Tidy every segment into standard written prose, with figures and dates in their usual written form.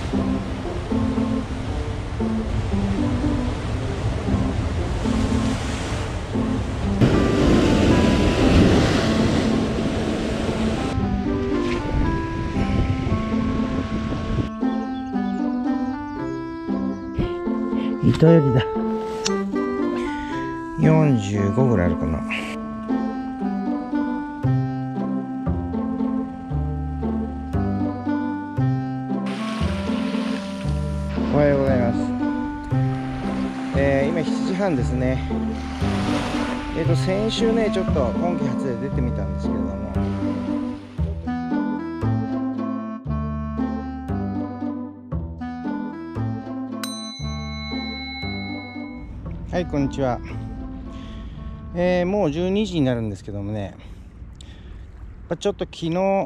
糸よりだ。45ぐらいあるかな。おはようございます。今7時半ですね。先週ねちょっと今季初で出てみたんですけれども、はい、こんにちは。もう12時になるんですけどもね、ちょっと昨日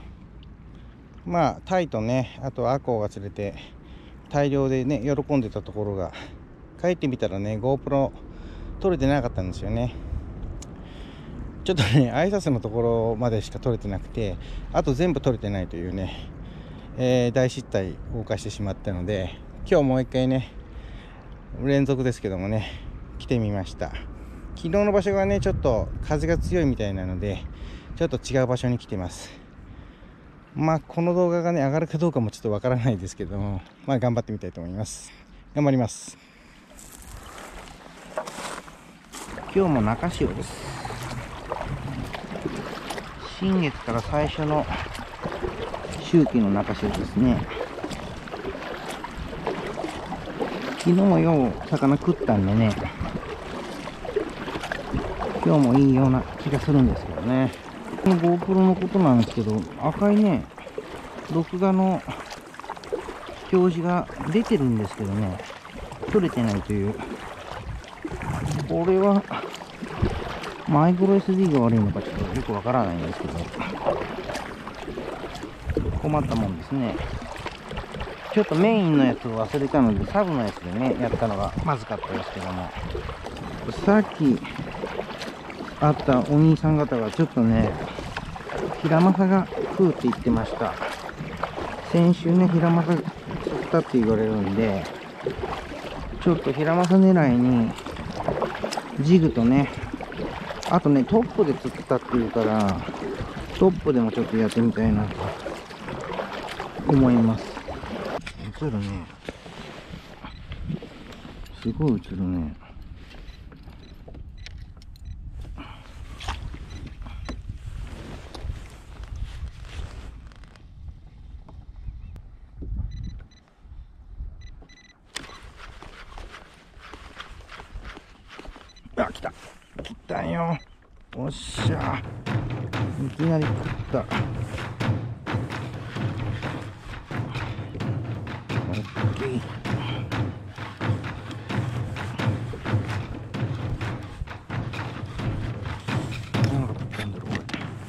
タイとね、あとアコウが釣れて大量でね喜んでたところが、帰ってみたらね GoPro 撮れてなかったんですよね。ちょっとね挨拶のところまでしか撮れてなくて、あと全部撮れてないというね、大失態を犯してしまったので、今日もう一回ね連続ですけどもね来てみました。昨日の場所がねちょっと風が強いみたいなので、ちょっと違う場所に来てます。この動画がね上がるかどうかもちょっとわからないですけども、頑張ってみたいと思います。頑張ります。今日も中潮です。新月から最初の周期の中潮ですね。昨日もよう魚食ったんでね、今日もいいような気がするんですけどね。この GoPro のことなんですけど、赤いね録画の表示が出てるんですけどね、撮れてないという。これはマイクロ SD が悪いのかちょっとよくわからないんですけど、困ったもんですね。ちょっとメインのやつを忘れたので、サブのやつでねやったのがまずかったですけども、さっき会ったお兄さん方がちょっとねヒラマサが食うって言ってました。先週ねヒラマサ釣ったって言われるんで、ちょっとヒラマサ狙いにジグとね、あとねトップで釣ったっていうから、トップでもちょっとやってみたいなと思います。映るね、すごい映るね。来た。来たよ。おっしゃ。いきなり食った。オッケー。何が食ったんだろう、これ。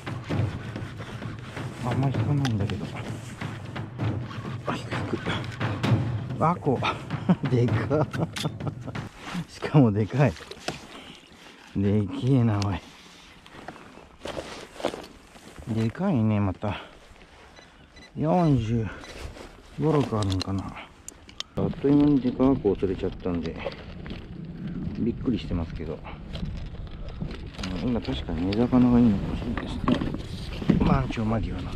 あんまり引かないんだけど。引く。あ、こう。でか。しかもでかい。でけえな、おい。でかいね、また。45、6あるんかな。あっという間にでかく釣れちゃったんで、びっくりしてますけど。今確かに根魚がいいのかもしれないですね。満潮間際なんで。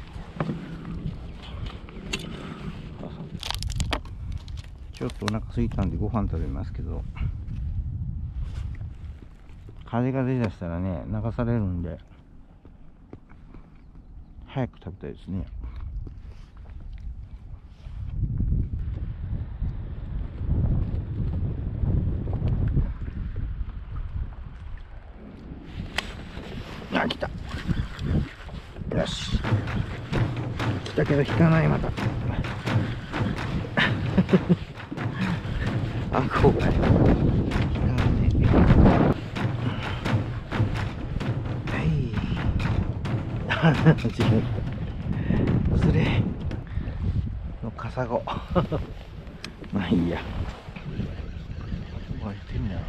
ちょっとお腹空いたんでご飯食べますけど、風が出だしたらね流されるんで早く食べたいですね。あ、来た。よし、来たけど引かない。またあ、こうかい。間違えた。それのカサゴまあいいや。湧いてんだよ。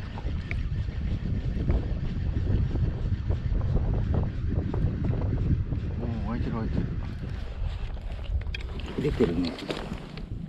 おお、湧いてる湧いてる。出てるね。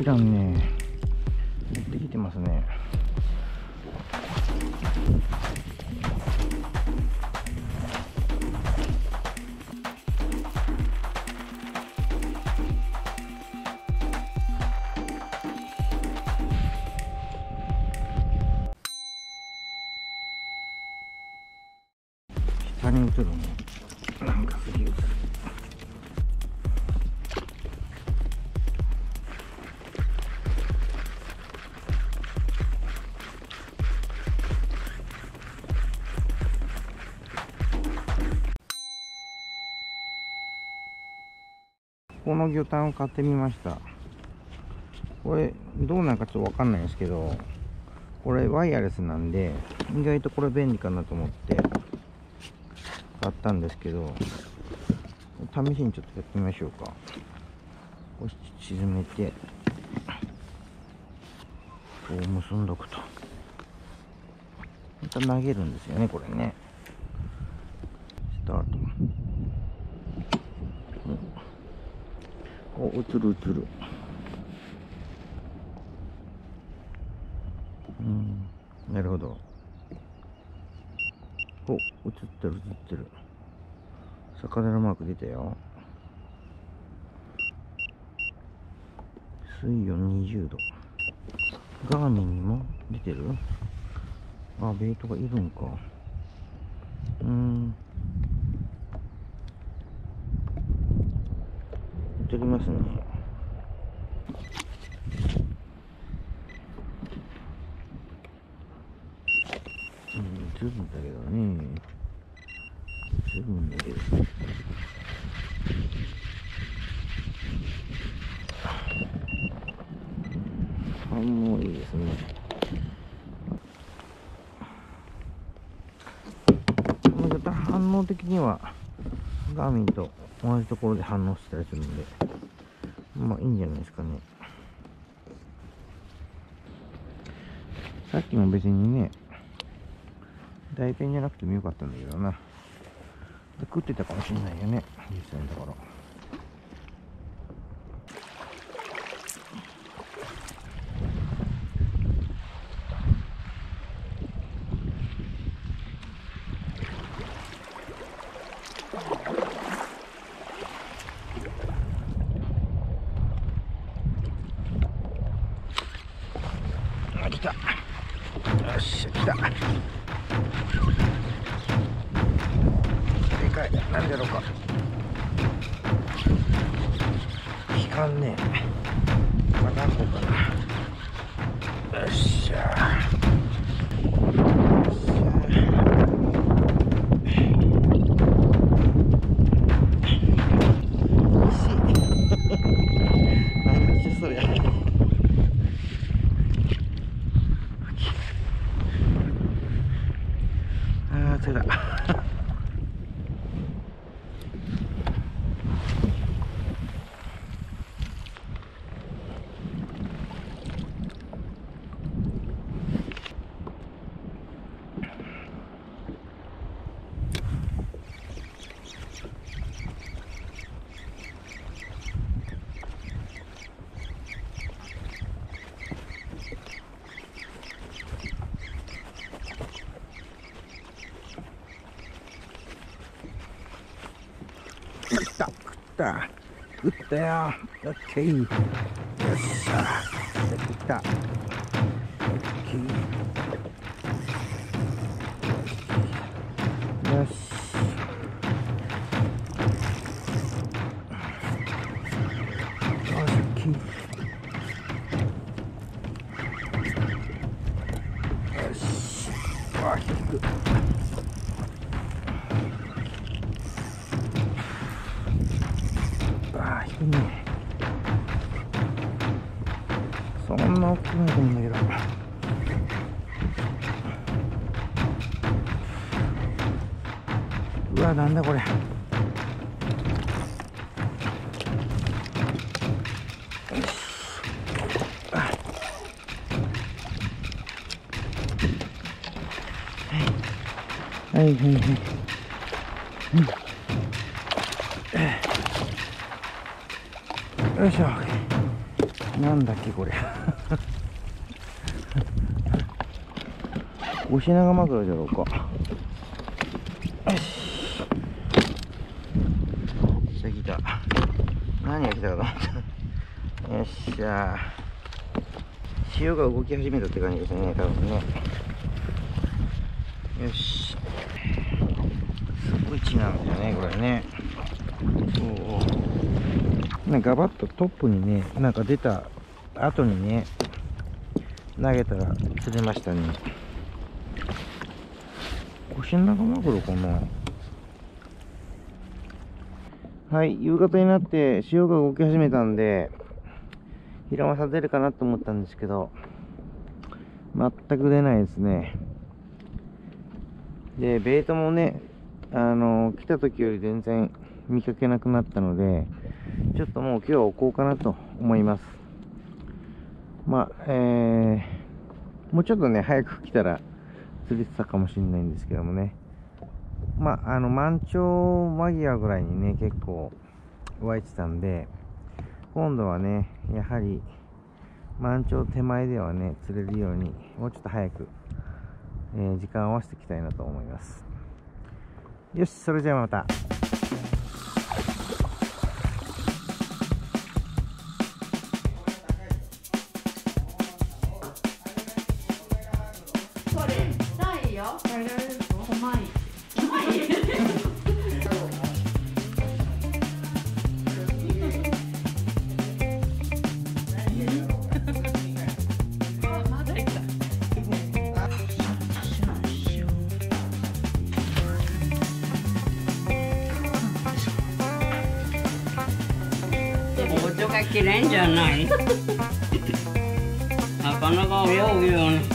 らんね、できてますね。下に映るね。なんかすげえ映る。この魚探を買ってみました。これどうなんかちょっとわかんないんですけど、これワイヤレスなんで意外とこれ便利かなと思って買ったんですけど、試しにちょっとやってみましょうか。こう沈めてこう結んどくと、また投げるんですよね、これね。スタート。お、映る映る。なるほど。お、映ってる映ってる。魚のマーク出たよ。水温20度。ガーミンにも出てる？あ、ベイトがいるんか。映りますね。映るんだけどね。映るんだけど。反応いいですね。反応的にはガーミンと同じところで反応したりするんで、まあいいんじゃないですかね。さっきも別にね、大体じゃなくてもよかったんだけどな。食ってたかもしれないよね、実際のところ。あ、来た。よっしゃ、来た。でかい。何だろうか。引かんねえ。またこうかな。よっしゃ。それだ。食ったよ。オッケー。よっしゃ。出てきた。オッケー。よし。オッケー。よし。あ、引く。そんな大きくないと思うんだけど。うわ、なんだこれ。はいはいはい。よいしょ。 なんだっけこれおしながマグロじゃろうか。よし、じゃあ来た。何が来たかと思った。よっしゃー、潮が動き始めたって感じですね、多分ね。よし、すごい血なんだよねこれね。なんかガバッとトップにね、なんか出た後にね投げたら釣れましたね。コシナガマグロかな。はい、夕方になって潮が動き始めたんでヒラマサ出るかなと思ったんですけど、全く出ないですね。でベイトもね、来た時より全然見かけなくなったので、ちょっともう今日は置こうかなと思います。まあ、もうちょっとね早く来たら釣れてたかもしれないんですけどもね。まあ満潮間際ぐらいにね結構湧いてたんで、今度はねやはり満潮手前ではね釣れるようにもうちょっと早く、時間を合わせていきたいなと思います。よし、それじゃあまた。 音がきれいんじゃない？なかなか泳ぐよね。